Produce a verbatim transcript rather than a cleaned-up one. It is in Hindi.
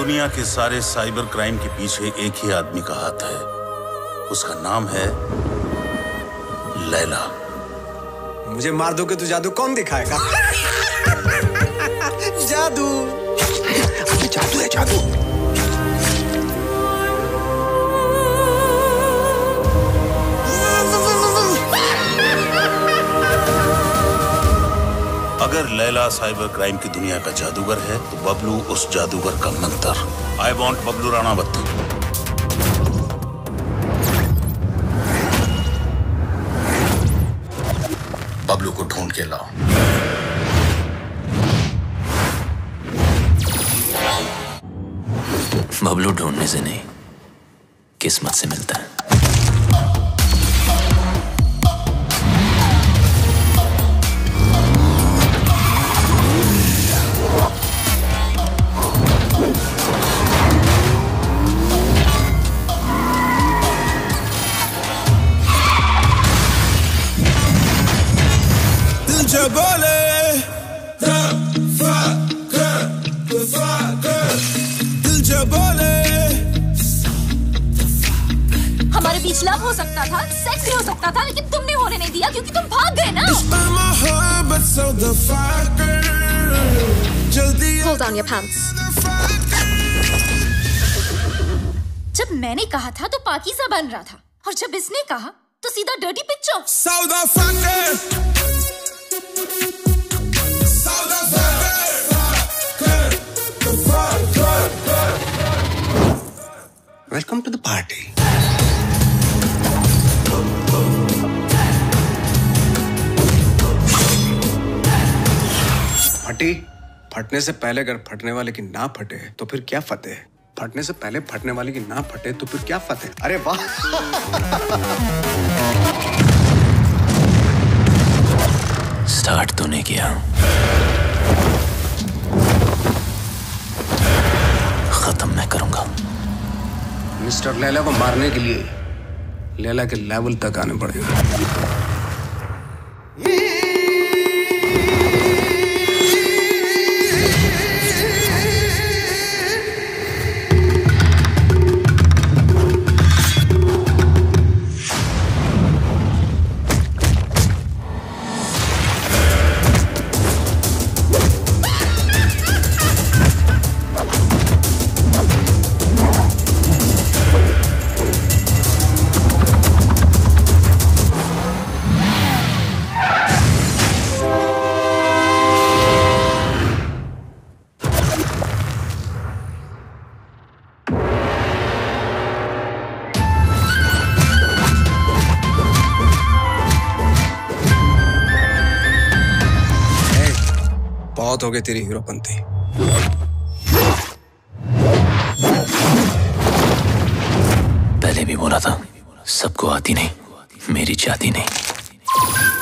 दुनिया के सारे साइबर क्राइम के पीछे एक ही आदमी का हाथ है। उसका नाम है लैला। मुझे मार दोगे तो जादू कौन दिखाएगा? जादू, अरे जादू है जादू। अगर लैला साइबर क्राइम की दुनिया का जादूगर है तो बबलू उस जादूगर का मंत्र। I want Bablu Ranawat. बबलू को ढूंढ के लाओ। बबलू ढूंढने से नहीं, किस्मत से मिलता है। हमारे बीच लव हो सकता था, सेक्स भी हो सकता था, लेकिन तुमने होने नहीं दिया क्योंकि तुम भाग गए ना। Hold on your pants. जब मैंने कहा था तो पाकीज़ा बन रहा था, और जब इसने कहा तो सीधा Dirty Picture. Welcome to the party. फटी, फटने से पहले अगर फटने वाले की ना फटे तो फिर क्या फतेह? फटने से पहले फटने वाले की ना फटे तो फिर क्या फतेह? अरे वाह! स्टार्ट तूने किया, खत्म मैं करूंगा। मिस्टर लैला को मारने के लिए लैला के लेवल तक आने पड़ेगा। बहुत हो गई तेरी हीरोपंती। पहले भी बोला था, सबको आती नहीं, मेरी जाती नहीं।